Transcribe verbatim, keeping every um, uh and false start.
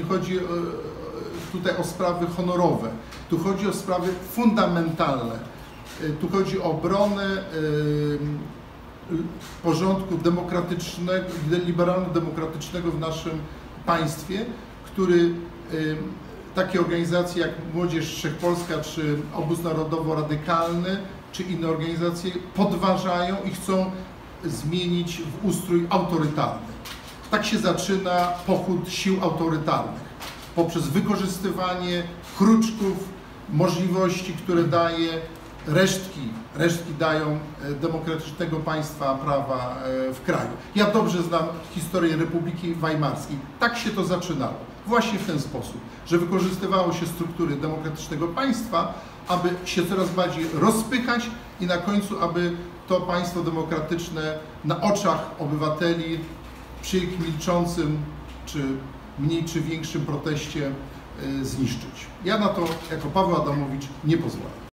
chodzi tutaj o sprawy honorowe, tu chodzi o sprawy fundamentalne, tu chodzi o obronę porządku demokratycznego, liberalno-demokratycznego w naszym państwie, który takie organizacje jak Młodzież Wszechpolska, czy Obóz Narodowo-Radykalny, czy inne organizacje podważają i chcą zmienić w ustrój autorytarny. Tak się zaczyna pochód sił autorytarnych, poprzez wykorzystywanie kruczków, możliwości, które daje resztki, resztki dają demokratycznego państwa prawa w kraju. Ja dobrze znam historię Republiki Weimarskiej. Tak się to zaczynało. Właśnie w ten sposób, że wykorzystywało się struktury demokratycznego państwa, aby się coraz bardziej rozpychać i na końcu, aby to państwo demokratyczne na oczach obywateli przy ich milczącym czy mniej czy większym proteście zniszczyć. Ja na to jako Paweł Adamowicz nie pozwolę.